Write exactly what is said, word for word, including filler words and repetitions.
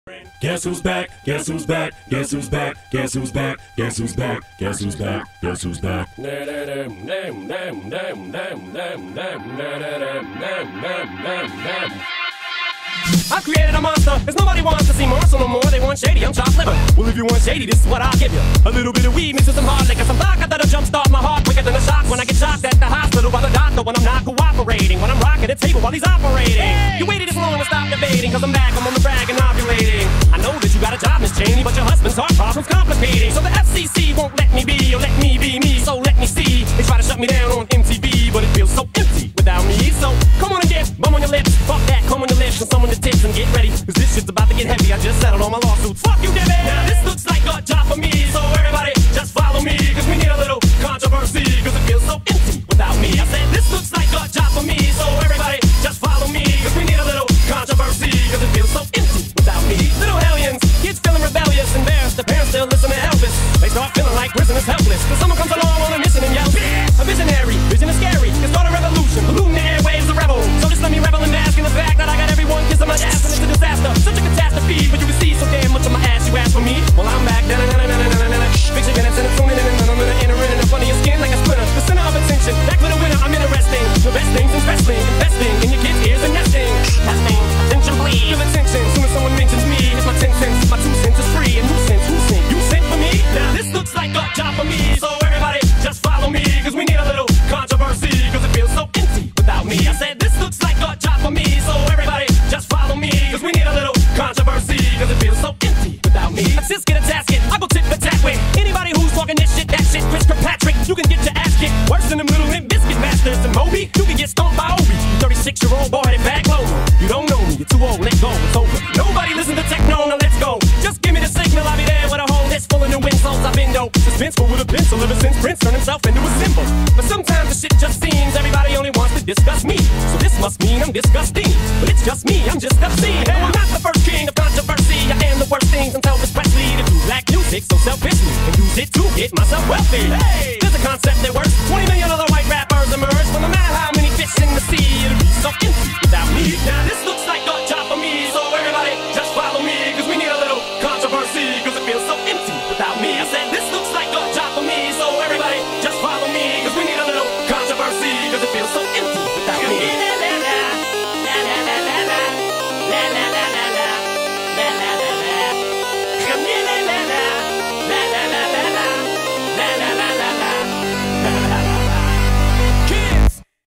Guess who's back? Guess who's back? Guess who's back? Guess who's back? Guess who's back? Guess who's back? Guess who's back? I created a monster, cause nobody wants to see Marshall no more. They want shady, I'm chopped liver. Well, if you want shady, this is what I'll give you. A little bit of weed mixed with some hard liquor, some vodka that'll jumpstart my heart quicker than a shock when I get shocked at the hospital by the doctor when I'm not cooperating. When I'm rocking the table while he's operating. Hey! You waited this long to stop debating, cause I'm back, I'm on the brag and ovulating. I know that you got a job, Miss Cheney, but your husband's heart problem's complicating. So the F C C won't let me be, or let me be me, so let me see. They try to shut me down on M T V, but it feels so empty without me. So come on and dip, bum on your lips, fuck that, comb on your lips, and some on the tips and get ready, cause this shit's about to get heavy. I just settled all my lawsuits. Fuck you, Debbie! Now this looks like a job for me, so everybody just follow me, cause we need a little controversy, cause it feels so empty without me. I said this looks like a job for me, so everybody just follow me, cause we need a little controversy, cause it feels so empty without me. Little hellions, kids feeling rebellious, embarrassed, the parents still listen to Elvis. They start feeling like prisoners helpless, cause someone comes along on a mission and yells, a visionary, vision is scary, can start a revolution, polluting the airwaves, a rebel. So just let me revel and bask in the fact that I got everyone kissing my ass and it's a disaster. Such a catastrophe, but you receive so damn much of my ass, you ask for me. Well, I'm back, na na na na na na na na. Picture minutes and it's tuning in and I'm gonna enter in the front of your skin like a splinter. The center of attention, back with a winner, I'm interesting. The best things in wrestling, investing in your kids' ears and nesting. Testing, attention please. Feel attention, soon as someone mentions me, it's my ten cents, my two cents is free. And who sent, who sent, you sent for me? Now this looks like a job for me, so everybody just follow me, cause we need a little controversy, cause it feels so empty without me. I said this looks like a job for me, so everybody just follow me, cause we need a little controversy, cause it feels so empty without me. I just get a tasket, I go tip for tat with anybody who's talking this shit, that shit, Chris Kirkpatrick. You can get your ass kicked worse than them little Limp Bizkit masters and Moby. You can get stomped by Obi, thirty-six year old boy headed back low. You don't know me, you're too old, let go, it's over. Nobody listen to techno, now let's go. Just give me the signal, I'll be there with a whole list full of new insults. I've been dope, suspenseful with a pencil ever since Prince turned himself into a symbol. But sometimes the shit just seems everybody only wants to discuss me. So this must mean I'm disgusting, but it's just me, I'm just obscene. No, I'm not the first king of controversy, I am the worst things until Elvis Presley to do black music so selfishly and use it to get myself wealthy. Hey, there's a concept that works. twenty million other white rappers emerge, but no matter how many fish in the sea, it'll be so empty without me. Now